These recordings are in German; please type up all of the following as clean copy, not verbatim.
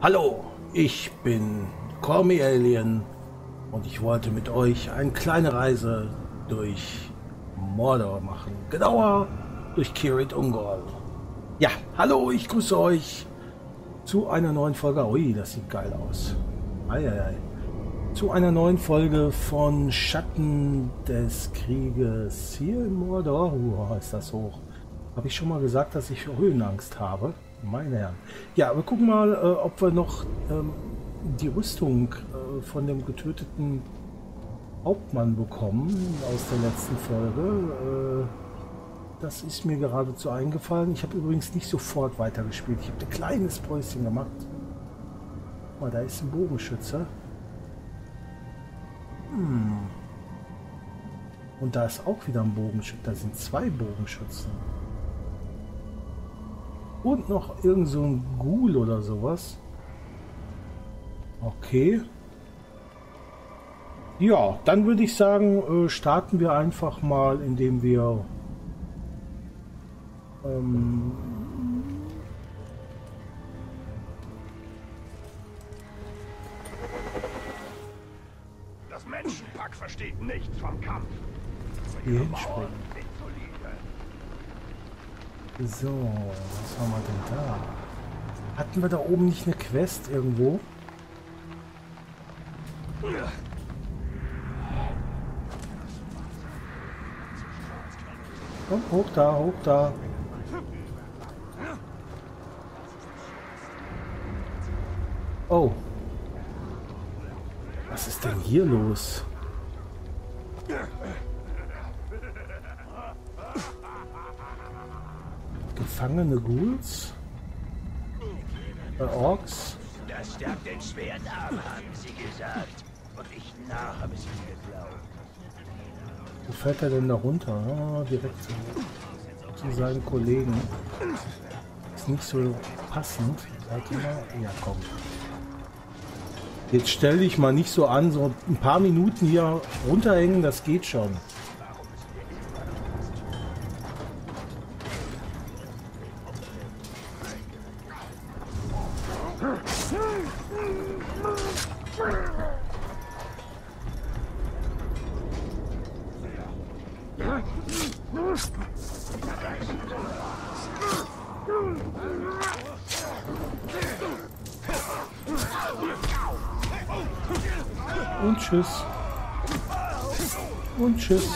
Hallo, ich bin Cormy Alien und ich wollte mit euch eine kleine Reise durch Mordor machen. Genauer durch Cirith Ungol. Ja, hallo, ich grüße euch zu einer neuen Folge. Ui, das sieht geil aus. Eieiei. Zu einer neuen Folge von Schatten des Krieges hier in Mordor. Ist das hoch. Habe ich schon mal gesagt, dass ich Höhenangst habe? Meine Herren. Ja, wir gucken mal, ob wir noch die Rüstung von dem getöteten Hauptmann bekommen aus der letzten Folge. Das ist mir geradezu eingefallen. Ich habe übrigens nicht sofort weitergespielt. Ich habe ein kleines Päuschen gemacht. Guck mal, da ist ein Bogenschütze. Und da ist auch wieder ein Bogenschütze. Da sind zwei Bogenschützen. Und noch irgend so ein Ghoul oder sowas. Okay. Ja, dann würde ich sagen, starten wir einfach mal, indem wir das Menschenpack versteht nichts vom Kampf. hier hinspringen. So, was haben wir denn da? Hatten wir da oben nicht eine Quest irgendwo? Komm, hoch da, hoch da. Oh. Was ist denn hier los? Gefangene Ghouls? Orks? Das stärkt den Schwertarm, haben sie gesagt. Und ich habe es ihnen geglaubt. Wo fällt er denn da runter? Ah, direkt zu seinen Kollegen. Ist nicht so passend. Warte mal. Ja, komm. Jetzt stell dich mal nicht so an, so ein paar Minuten hier runterhängen, das geht schon. Und tschüss. Und tschüss.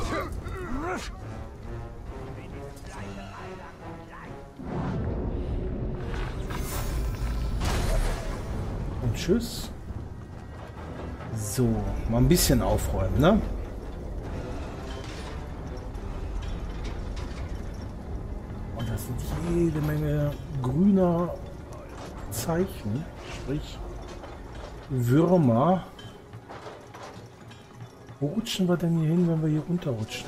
Und tschüss. So, mal ein bisschen aufräumen, ne? Und das sind jede Menge grüner Zeichen, sprich Würmer. Wo rutschen wir denn hier hin, wenn wir hier runterrutschen?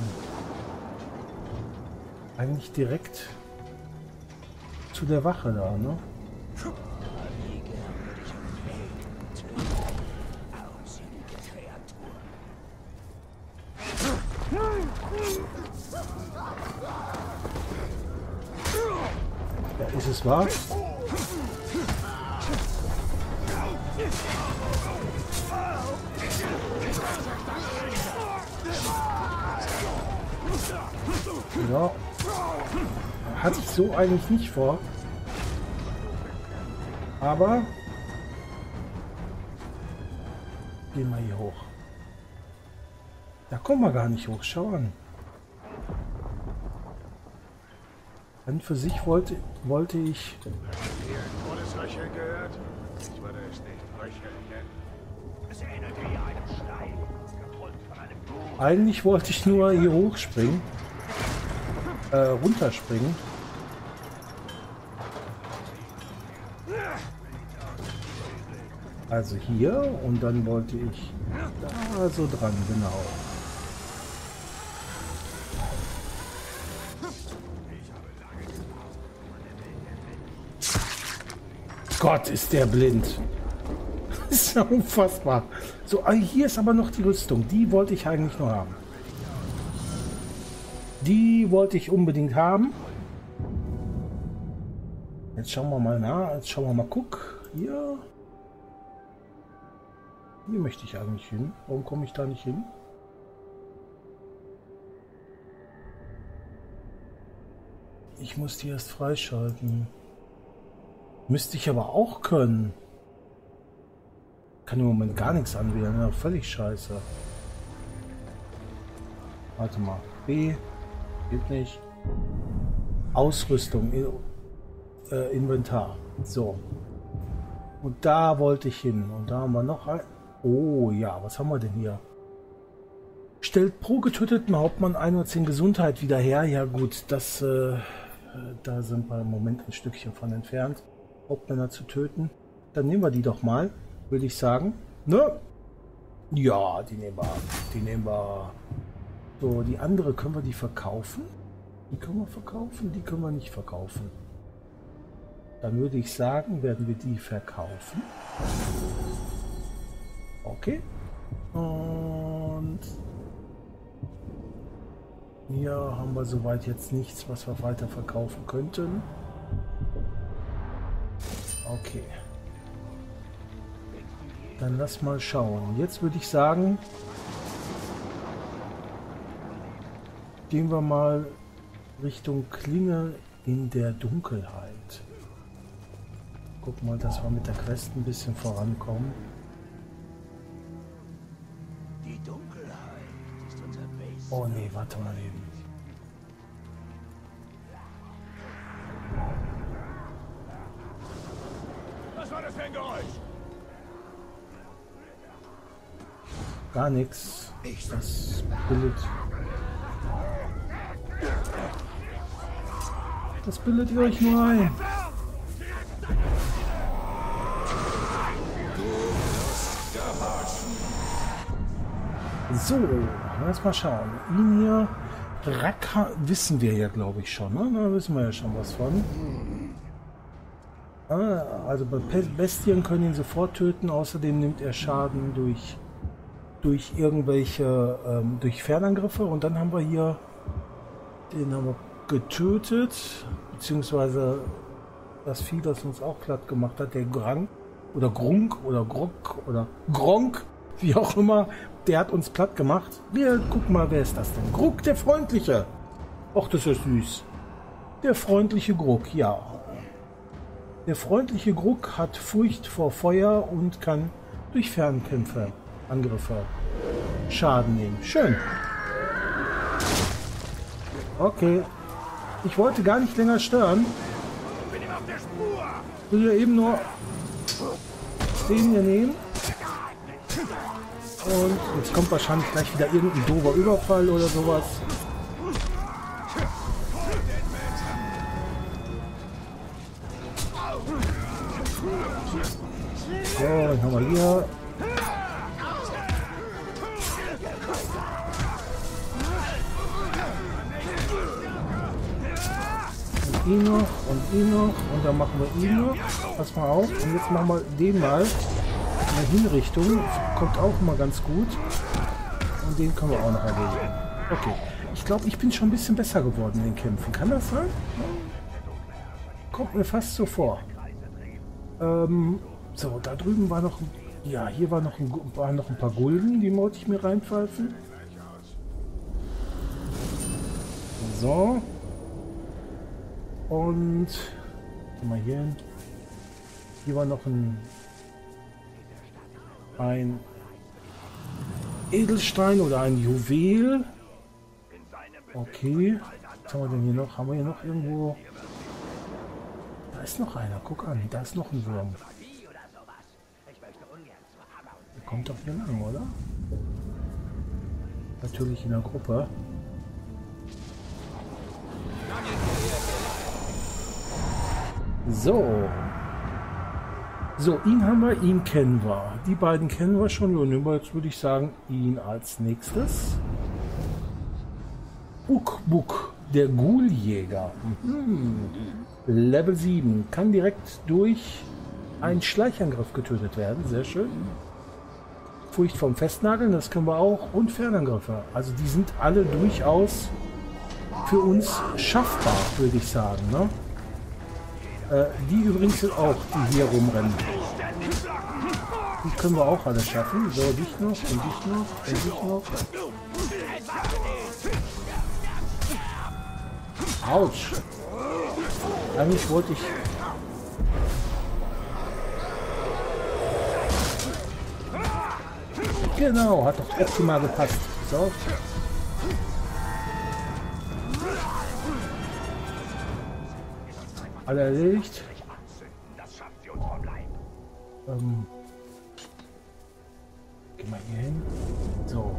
Eigentlich direkt zu der Wache da, ne? Da ist es wahr. Ja, hatte ich so eigentlich nicht vor. Aber gehen wir hier hoch. Da kommen wir gar nicht hoch. Schau an. An für sich wollte ich. Volles Röcheln gehört? Ich würde es nicht Röcheln nennen. Es erinnert eher einem Stein, gefolgt von einem Buch. Eigentlich wollte ich nur hier hochspringen. Runterspringen. Also hier und dann wollte ich da so dran, genau. Gott, ist der blind. Das ist ja unfassbar. So, hier ist aber noch die Rüstung. Die wollte ich eigentlich nur haben. Die wollte ich unbedingt haben. Jetzt schauen wir mal nach. Jetzt schauen wir mal, guck. hier? Hier möchte ich eigentlich hin. Warum komme ich da nicht hin? Ich muss die erst freischalten. Müsste ich aber auch können. Kann im Moment gar nichts anwählen. Ja, völlig scheiße. Warte mal. B. Geht nicht. Ausrüstung. Inventar. So. Und da wollte ich hin. Und da haben wir noch ein... Oh ja, was haben wir denn hier? Stellt pro getöteten Hauptmann 110 Gesundheit wieder her. Ja gut, das... da sind wir im Moment ein Stückchen von entfernt, Hauptmänner zu töten. Dann nehmen wir die doch mal, würde ich sagen. Ne? Ja, die nehmen wir. Die nehmen wir. So, die andere, können wir die verkaufen? Die können wir verkaufen, die können wir nicht verkaufen. Dann würde ich sagen, werden wir die verkaufen. Okay. Und hier haben wir soweit jetzt nichts, was wir weiter verkaufen könnten. Okay. Dann lass mal schauen. Jetzt würde ich sagen, gehen wir mal Richtung Klinge in der Dunkelheit. Guck mal, dass wir mit der Quest ein bisschen vorankommen. Die Dunkelheit ist unser Base. Oh nee, warte mal eben. Was war das für ein Geräusch? Gar nichts. Das bildet. Das bildet ihr euch nur ein. So, lass mal schauen. Ihn hier, Raka, wissen wir ja, glaube ich, schon. Ne? Da wissen wir ja schon was von. Also bei Bestien können ihn sofort töten. Außerdem nimmt er Schaden durch irgendwelche, durch Fernangriffe. Und dann haben wir hier, den haben wir getötet. Beziehungsweise das Vieh, das uns auch platt gemacht hat, der Grunk oder Grunk oder Grok oder Gronk, wie auch immer. Der hat uns platt gemacht. Wir gucken mal, wer ist das denn? Gruk, der Freundliche. Och, das ist süß. Der freundliche Gruk, ja. Der freundliche Gruk hat Furcht vor Feuer und kann durch Fernkämpfe, Angriffe, Schaden nehmen. Schön. Okay. Ich wollte gar nicht länger stören. Bin ihm auf der Spur. Ich will ja eben nur den hier nehmen. Und jetzt kommt wahrscheinlich gleich wieder irgendein doofer Überfall oder sowas. So, dann haben wir hier. Und ihn noch und ihn noch und dann machen wir ihn noch. Pass mal auf. Und jetzt machen wir den mal. In der Hinrichtung kommt auch mal ganz gut. Und den können wir auch noch erledigen. Okay. Ich glaube, ich bin schon ein bisschen besser geworden in den Kämpfen. Kann das sein? Kommt mir fast so vor. So, da drüben war noch... Ja, hier waren noch ein paar Gulden. Die wollte ich mir reinpfeifen. So. Und... Gehen wir hier hin. Hier war noch ein Edelstein oder ein Juwel. Okay. Was haben wir denn hier noch? Haben wir hier noch irgendwo... Da ist noch einer. Guck an. Da ist noch ein Wurm. Der kommt doch hier lang, oder? Natürlich in der Gruppe. So. So, ihn haben wir, ihn kennen wir. Die beiden kennen wir schon. Und jetzt würde ich sagen, ihn als nächstes. Ukbuk, der Ghuljäger. Level 7. Kann direkt durch einen Schleichangriff getötet werden. Sehr schön. Furcht vom Festnageln, das können wir auch. Und Fernangriffe. Also die sind alle durchaus für uns schaffbar, würde ich sagen. Ne? Die übrigens sind auch, die hier rumrennen. Die können wir auch alle schaffen. So, dich noch, und dich noch, und dich noch. Autsch. Eigentlich wollte ich... Genau, hat doch optimal gepasst. So. Alle erledigt. Geh mal hier hin. So.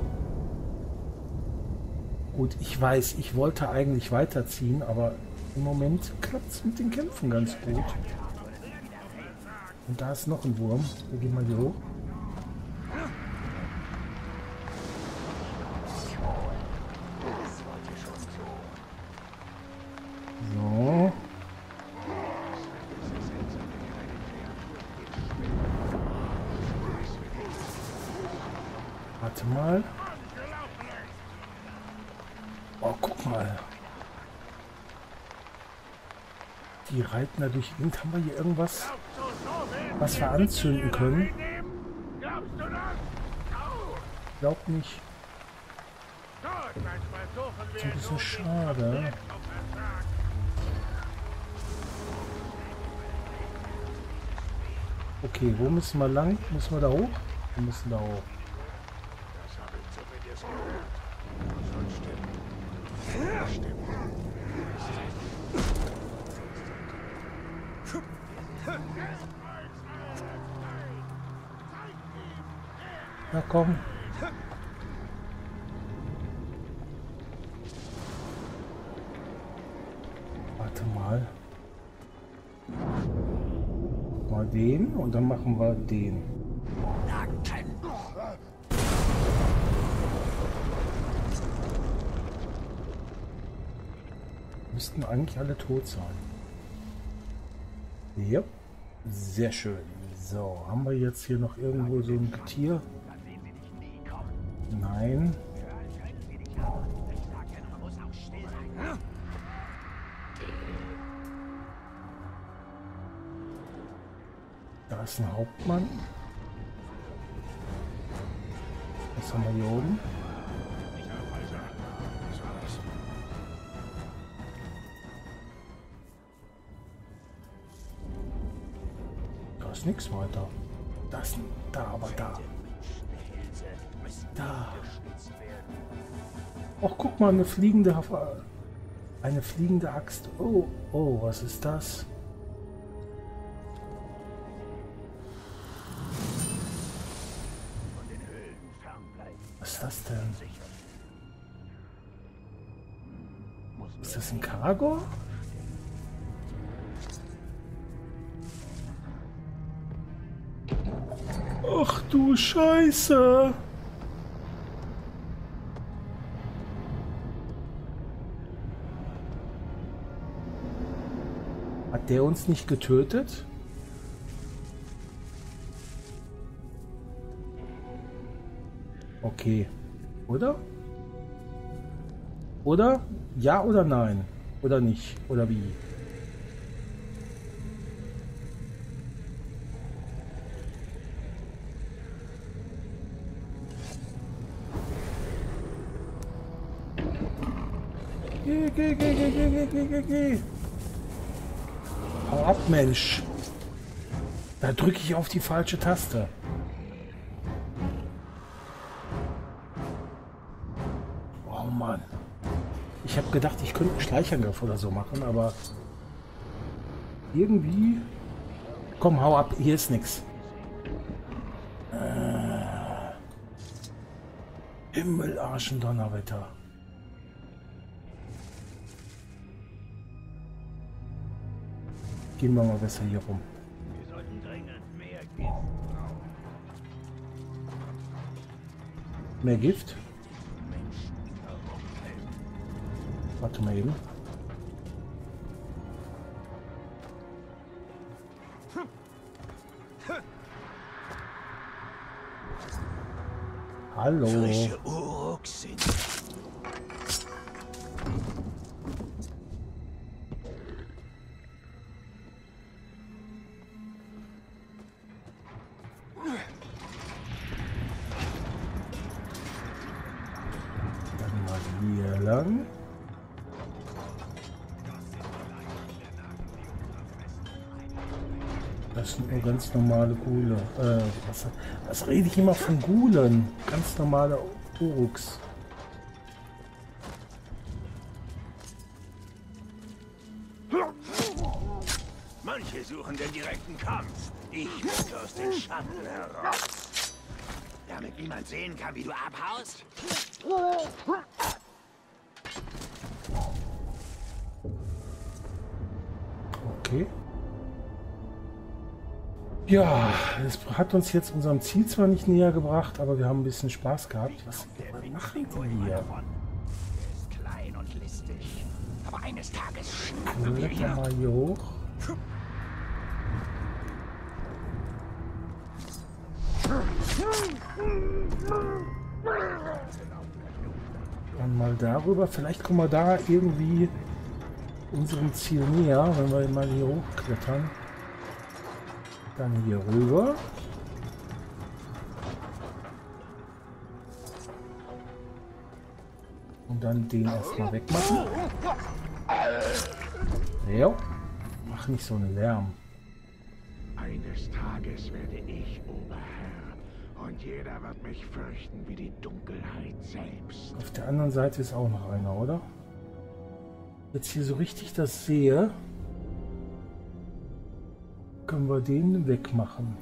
Gut, ich weiß, ich wollte eigentlich weiterziehen, aber im Moment klappt es mit den Kämpfen ganz gut. Und da ist noch ein Wurm. Wir gehen mal hier hoch. So. Warte mal. Oh, guck mal. Die reiten da durch die Wind. Haben wir hier irgendwas, was wir anzünden können? Glaub nicht. Das ist ein bisschen schade. Okay, wo müssen wir lang? Müssen wir da hoch? Wir müssen da hoch. Na komm. Warte mal. Mal den und dann machen wir den. Müssten eigentlich alle tot sein. Ja, sehr schön. So, haben wir jetzt hier noch irgendwo so ein Tier? Nein. Da ist ein Hauptmann. Was haben wir hier oben? Da ist nichts weiter. Das ist da, aber da. Da. Och, guck mal, eine fliegende Axt. Oh, oh, was ist das? Was ist das denn? Ist das ein Karagor? Ach du Scheiße! Hat der uns nicht getötet? Okay. Oder? Oder? Ja oder nein? Oder nicht? Oder wie? Geh. Hau ab, Mensch. Da drücke ich auf die falsche Taste. Oh Mann. Ich habe gedacht, ich könnte einen Schleichangriff oder so machen, aber irgendwie... Komm, hau ab. Hier ist nichts. Himmel, Arschen, Donnerwetter. Gehen wir mal besser hier rum. Wir sollten dringend mehr Gift brauchen. Mehr Gift? Warte mal eben. Hallo. Frische Uruks sind. lang. Das sind nur ganz normale Ghule. Was rede ich immer von Ghulen? Ganz normale Uruks. Manche suchen den direkten Kampf. Ich möchte aus den Schatten heraus. Damit niemand sehen kann, wie du abhaust? Okay. Ja, es hat uns jetzt unserem Ziel zwar nicht näher gebracht, aber wir haben ein bisschen Spaß gehabt. Was machen die hier? Er ist klein und listig. Aber eines Tages schnappen wir Kletter ihn. mal hier hoch. Dann mal darüber. Vielleicht kommen wir da irgendwie unserem Ziel näher, wenn wir mal hier hochklettern. Dann hier rüber. Und dann den erstmal wegmachen. Ja. Mach nicht so einen Lärm. Eines Tages werde ich Oberherr. Und jeder wird mich fürchten wie die Dunkelheit selbst. Auf der anderen Seite ist auch noch einer, oder? Jetzt hier so richtig das sehe, können wir den wegmachen.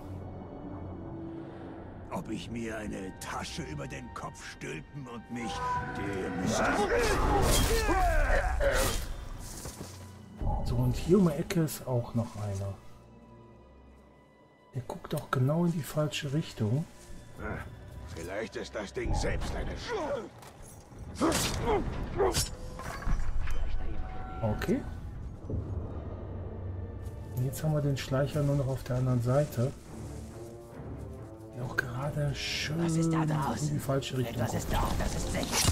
Ob ich mir eine Tasche über den Kopf stülpen und mich dem... So, und hier um die Ecke ist auch noch einer. Der guckt auch genau in die falsche Richtung. Vielleicht ist das Ding selbst eine Okay. Und jetzt haben wir den Schleicher nur noch auf der anderen Seite. Der auch gerade schön Was ist da in draußen? die falsche Richtung Etwas guckt. ist dort, das ist sicher.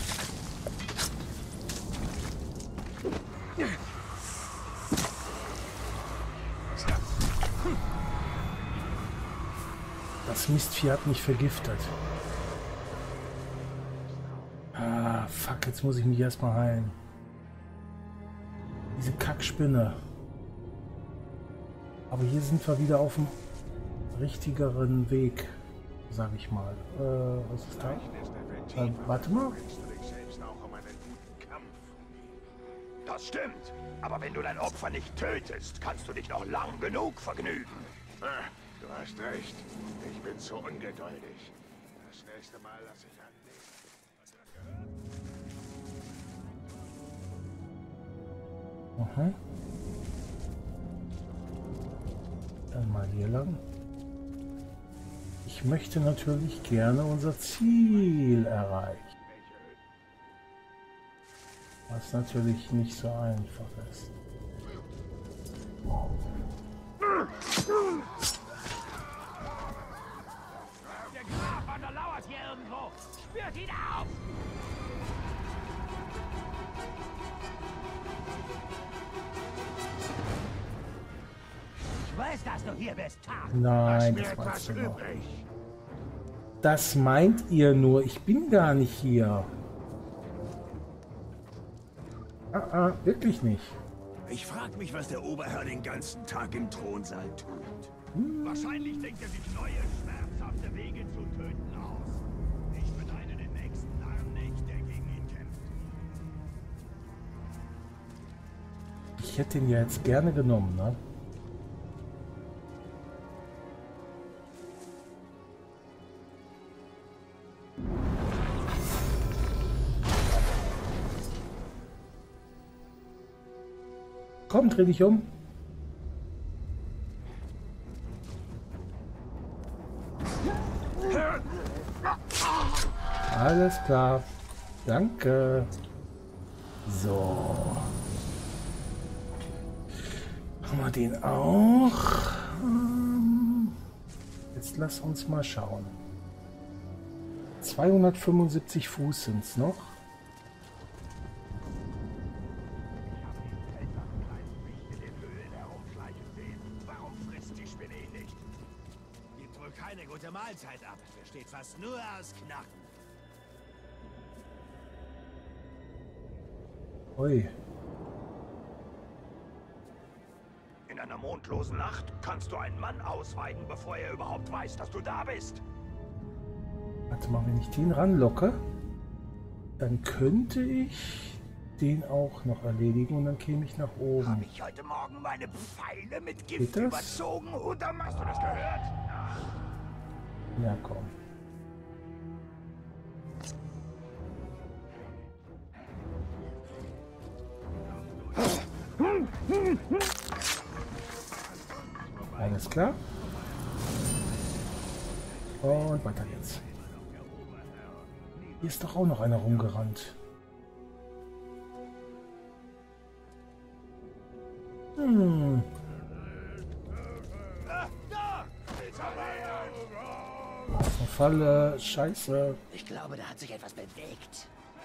Das Mistvieh hat mich vergiftet. Ah, fuck, jetzt muss ich mich erstmal heilen. Diese Kackspinne. Aber hier sind wir wieder auf dem richtigeren Weg, sag ich mal. Was ist da? Warte mal. Das stimmt. Aber wenn du dein Opfer nicht tötest, kannst du dich noch lang genug vergnügen. Du hast recht. Ich bin zu ungeduldig. Das nächste Mal lasse ich anlegen. Aha. Dann mal hier lang. Ich möchte natürlich gerne unser Ziel erreichen. Was natürlich nicht so einfach ist. Der Grabwander lauert hier irgendwo. Spürt ihn auf! Ich weiß, dass du hier bist, Tag. Nein, Mir das etwas meinst du nur. übrig. Das meint ihr nur. Ich bin gar nicht hier. Wirklich nicht. Ich frage mich, was der Oberherr den ganzen Tag im Thronsaal tut. Wahrscheinlich denkt er sich neue, schmerzhafte Wege zu töten aus. Ich beneide den nächsten Narren nicht, der gegen ihn kämpft. Ich hätte ihn ja jetzt gerne genommen, ne? Komm, dreh dich um. Alles klar. Danke. So. Haben wir den auch? Jetzt lass uns mal schauen. 275 Fuß sind es noch. Warum frisst die Spinne ihn nicht? Gibt wohl keine gute Mahlzeit ab. Besteht fast nur aus Knochen. Ui. In einer mondlosen Nacht kannst du einen Mann ausweiden, bevor er überhaupt weiß, dass du da bist. Warte mal, wenn ich den ranlocke, dann könnte ich den auch noch erledigen und dann käme ich nach Habe oben. ich heute Morgen meine Pfeile mit Geht Gift das? überzogen oder hast du das gehört? Ja, komm. Alles klar. Und weiter geht's. Hier ist doch auch noch einer rumgerannt. Hm. Das ist eine Falle. Scheiße. Ich glaube, da hat sich etwas bewegt.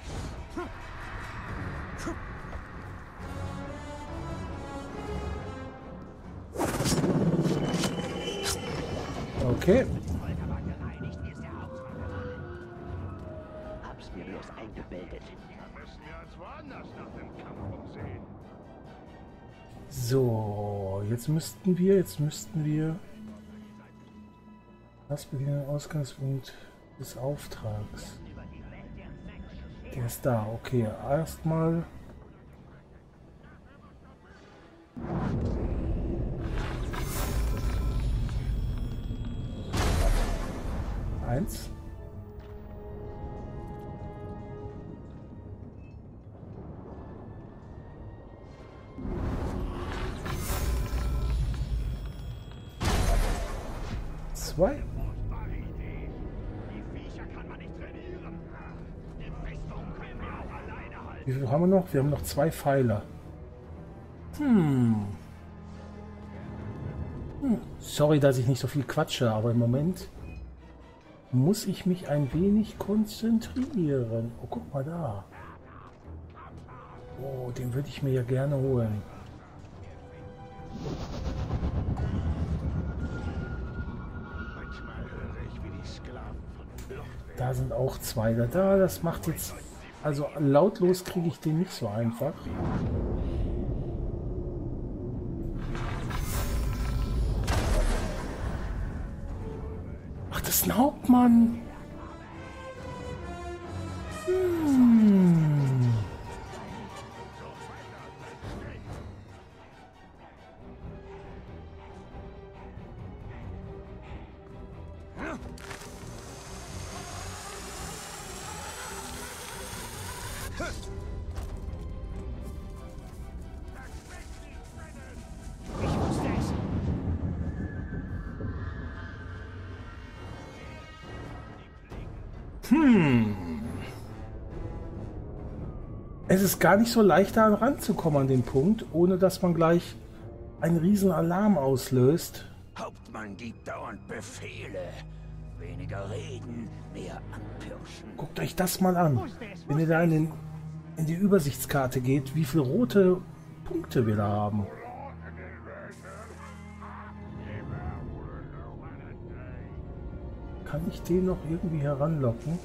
Okay. Hab's mir bloß eingebildet. So, jetzt müssten wir das beginnen den Ausgangspunkt des Auftrags. Der ist da, okay, erstmal eins. Zwei. Wie viel haben wir noch? Wir haben noch 2 Pfeiler. Sorry, dass ich nicht so viel quatsche, aber im Moment muss ich mich ein wenig konzentrieren. Oh, guck mal da. Oh, den würde ich mir ja gerne holen. Da sind auch 2 da. Das macht jetzt... Also lautlos kriege ich den nicht so einfach. Ach, das ist ein Hauptmann. Ich wusste es. Es ist gar nicht so leicht, da ranzukommen an den Punkt, ohne dass man gleich einen riesen Alarm auslöst. Hauptmann gibt dauernd Befehle. Weniger reden, mehr anpirschen. Guckt euch das mal an. Wenn ihr da in die Übersichtskarte geht, wie viele rote Punkte wir da haben. Kann ich den noch irgendwie heranlocken?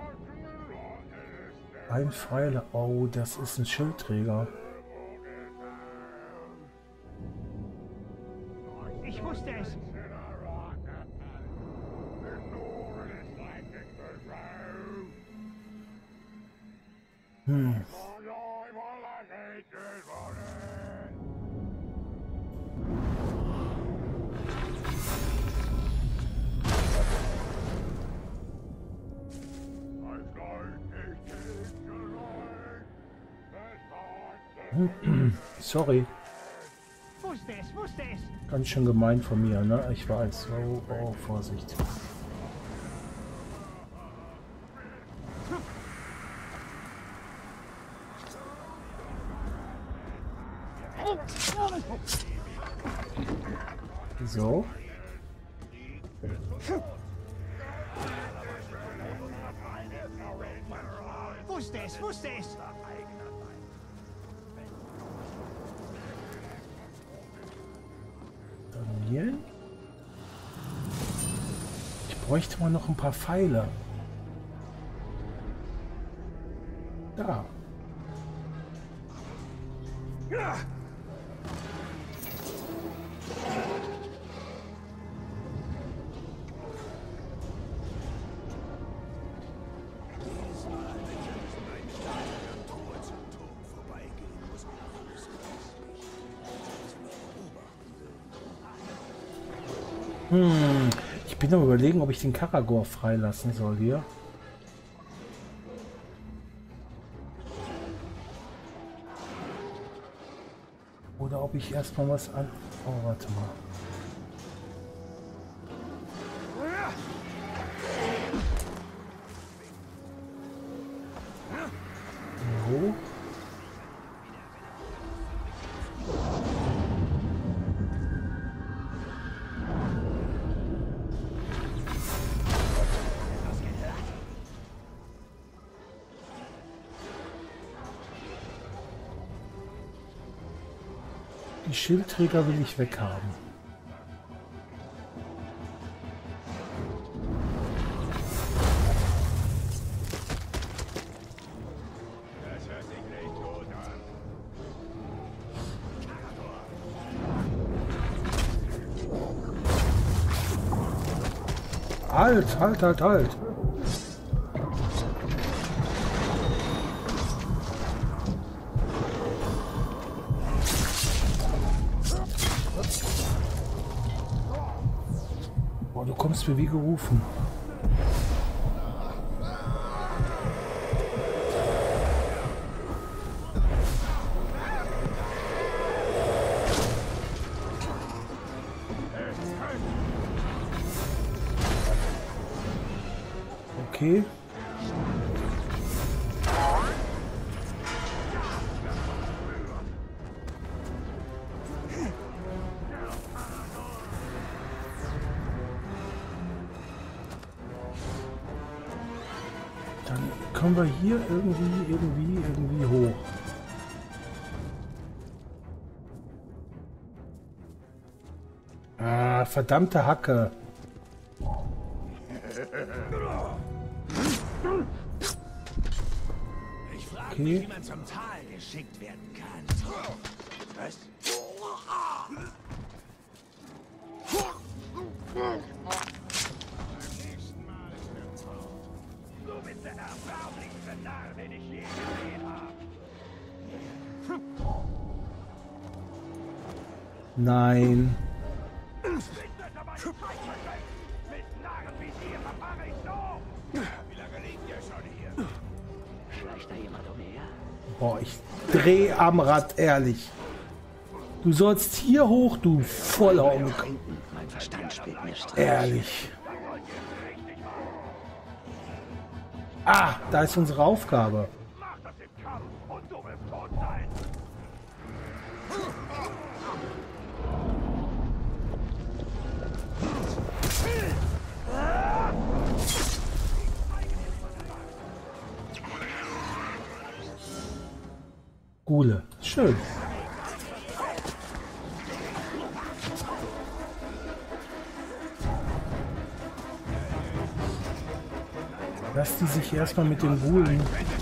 Ein Pfeiler. Oh, das ist ein Schildträger. Ich wusste es. Sorry. Wusste es. Ganz schön gemein von mir, ne? Ich weiß. Oh, Vorsicht. So. Wusste es. Hier. Ich bräuchte mal noch ein paar Pfeile. Da. Ich bin am Überlegen, ob ich den Karagor freilassen soll hier. Oder ob ich erstmal was an... Oh, warte mal. So. Die Schildträger will ich weghaben. Das hört sich nicht gut an. Halt, halt, halt, halt. Boah, du kommst mir wie gerufen. Okay. Dann kommen wir hier irgendwie hoch. Ah, verdammte Hacke. Ich frage Okay. mich, wie man zum Tal geschickt werden kann. Was? Du bist der erbärmlichste Narr, den ich je gesehen habe. Nein. Bitte dabei Zeit verschwenden. Mit Narren wie dir verfahre ich so. Wie lange liegt ihr schon hier? Schleicht da jemand umher? Boah, ich dreh am Rad, ehrlich. Du sollst hier hoch, du Vollhonk. Trinken, mein Verstand spielt mir Streich. Ehrlich. Ah, da ist unsere Aufgabe. Mach das im Kampf und du wirst tot sein. Gule. Schön. Lass die sich erstmal mit den Gulen.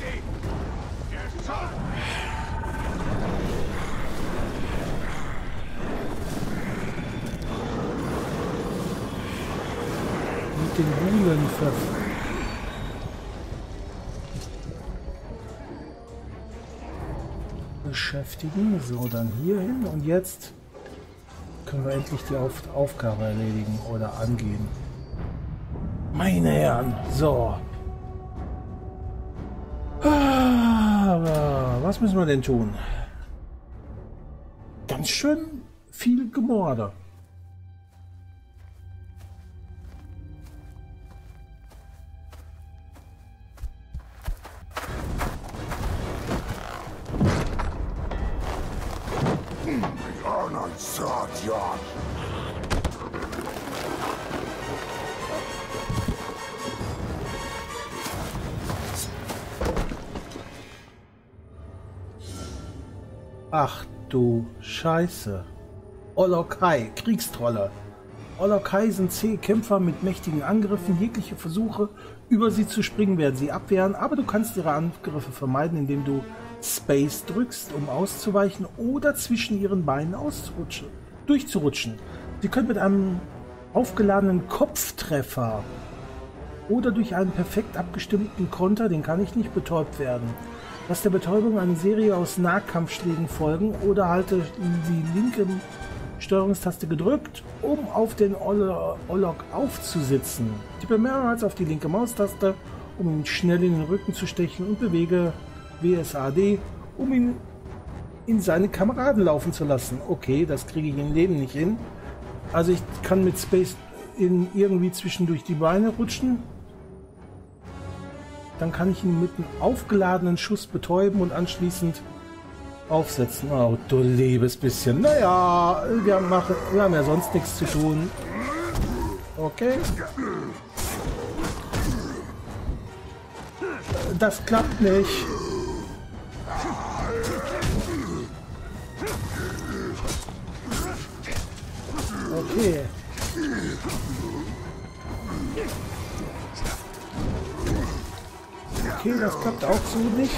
Mit den Gulen beschäftigen. So, dann hier hin und jetzt können wir endlich die Aufgabe erledigen oder angehen. Meine Herren, so. Aber was müssen wir denn tun? Ganz schön viel Gemorde. Ach du Scheiße. Olokai, Kriegstrolle. Olokai sind zähe Kämpfer mit mächtigen Angriffen. Jegliche Versuche, über sie zu springen, werden sie abwehren, aber du kannst ihre Angriffe vermeiden, indem du Space drückst, um auszuweichen oder zwischen ihren Beinen durchzurutschen. Sie können mit einem aufgeladenen Kopftreffer oder durch einen perfekt abgestimmten Konter, den kann ich nicht, betäubt werden. Lass der Betäubung eine Serie aus Nahkampfschlägen folgen oder halte die linke Steuerungstaste gedrückt, um auf den Olok aufzusitzen. Tippe mehrmals auf die linke Maustaste, um ihn schnell in den Rücken zu stechen, und bewege WSAD, um ihn in seine Kameraden laufen zu lassen. Okay, das kriege ich im Leben nicht hin. Also ich kann mit Space irgendwie zwischendurch die Beine rutschen. Dann kann ich ihn mit einem aufgeladenen Schuss betäuben und anschließend aufsetzen. Oh, du liebes bisschen. Naja, wir haben ja sonst nichts zu tun. Okay. Das klappt nicht. Okay. Okay, das klappt auch so nicht.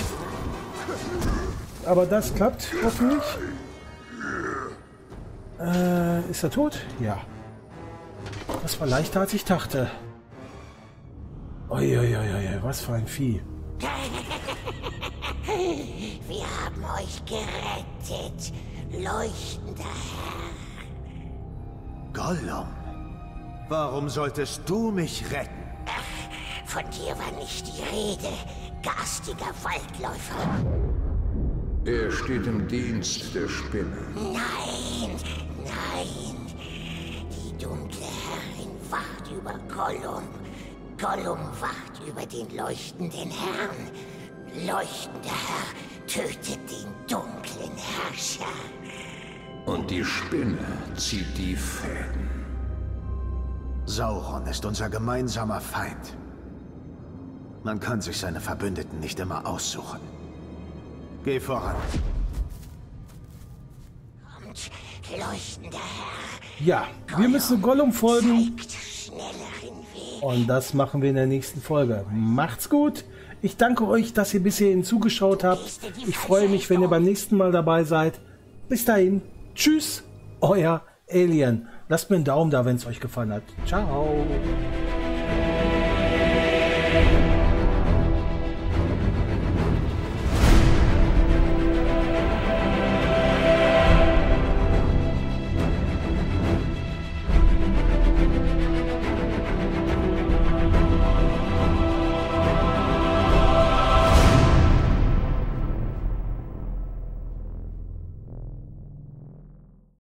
Aber das klappt hoffentlich. Ist er tot? Ja. Das war leichter, als ich dachte. Uiuiui, was für ein Vieh. Wir haben euch gerettet, leuchtender Herr. Gollum, warum solltest du mich retten? Von dir war nicht die Rede, garstiger Waldläufer. Er steht im Dienst der Spinne. Nein, nein. Die dunkle Herrin wacht über Gollum. Gollum wacht über den leuchtenden Herrn. Leuchtender Herr tötet den dunklen Herrscher. Und die Spinne zieht die Fäden. Sauron ist unser gemeinsamer Feind. Man kann sich seine Verbündeten nicht immer aussuchen. Geh voran. Kommt, leuchtender Herr. Ja, wir müssen Gollum folgen. Zeigt schnelleren Weg. Und das machen wir in der nächsten Folge. Macht's gut. Ich danke euch, dass ihr bis hierhin zugeschaut habt. Ich freue mich, wenn ihr beim nächsten Mal dabei seid. Bis dahin. Tschüss, euer Alien. Lasst mir einen Daumen da, wenn es euch gefallen hat. Ciao.